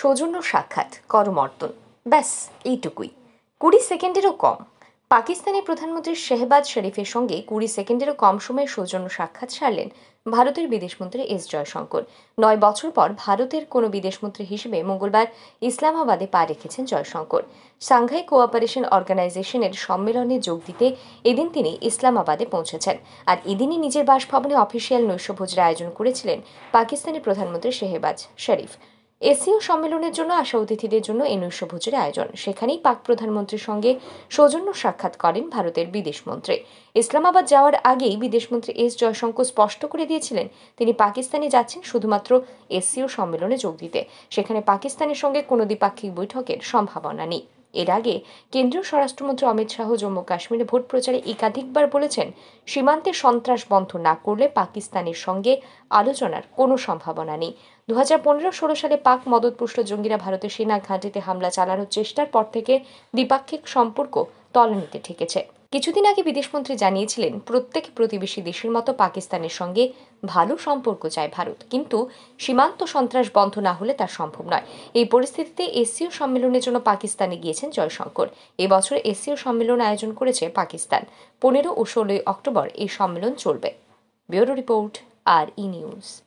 সৌজন্য সাক্ষাৎ করমর্দন, ব্যাস এইটুকুই। 20 সেকেন্ডেরও কম। পাকিস্তানের প্রধানমন্ত্রী শেহবাজ শরীফের সঙ্গে 20 সেকেন্ডেরও কম সময়ে সৌজন্য সাক্ষাৎ সারলেন ভারতের বিদেশমন্ত্রী জয়শঙ। 9 বছর পর ভারতের কোনো বিদেশমন্ত্রী হিসেবে মঙ্গলবার ইসলামাবাদে পা রেখেছেন জয়শঙ। সাংঘাই কোঅপারেশন অর্গানাইজেশনের সম্মেলনে যোগ দিতে এদিন তিনি ইসলামাবাদে পৌঁছেছেন। আর এদিনই নিজের বাসভবনে অফিসিয়াল নৈশভোজের আয়োজন করেছিলেন পাকিস্তানের প্রধানমন্ত্রী শেহবাজ শরীফ। এসিও সম্মেলনের জন্য আসা অতিথিদের জন্য এই নৈশভোজের আয়োজন। সেখানেই পাক প্রধানমন্ত্রীর সঙ্গে সৌজন্য সাক্ষাৎ করেন ভারতের বিদেশমন্ত্রী। ইসলামাবাদ যাওয়ার আগেই বিদেশমন্ত্রী জয়শঙ স্পষ্ট করে দিয়েছিলেন তিনি পাকিস্তানে যাচ্ছেন শুধুমাত্র এসিও সম্মেলনে যোগ দিতে। সেখানে পাকিস্তানের সঙ্গে কোনো দ্বিপাক্ষিক বৈঠকের সম্ভাবনা নেই। এর আগে কেন্দ্রীয় স্বরাষ্ট্রমন্ত্রী অমিত শাহ জম্মু কাশ্মীরে ভোট প্রচারে একাধিকবার বলেছেন, সীমান্তে সন্ত্রাস বন্ধ না করলে পাকিস্তানের সঙ্গে আলোচনার কোনো সম্ভাবনা নেই। 2015-16 সালে পাক মদতপুষ্ট জঙ্গিরা ভারতের সেনা ঘাঁটিতে হামলা চালানোর চেষ্টার পর থেকে দ্বিপাক্ষিক সম্পর্ক তলানিতে ঠেকেছে। কিছুদিন আগে বিদেশমন্ত্রী জানিয়েছিলেন, প্রত্যেক প্রতিবেশী দেশের মতো পাকিস্তানের সঙ্গে ভালো সম্পর্ক চায় ভারত, কিন্তু সীমান্ত সন্ত্রাস বন্ধ না হলে তা সম্ভব নয়। এই পরিস্থিতিতে এসিও সম্মেলনের জন্য পাকিস্তানে গিয়েছেন জয়শঙ। এবছর এসিও সম্মেলন আয়োজন করেছে পাকিস্তান। 15 ও 16 অক্টোবর এই সম্মেলন চলবে। ব্যুরো রিপোর্ট, আর ই নিউজ।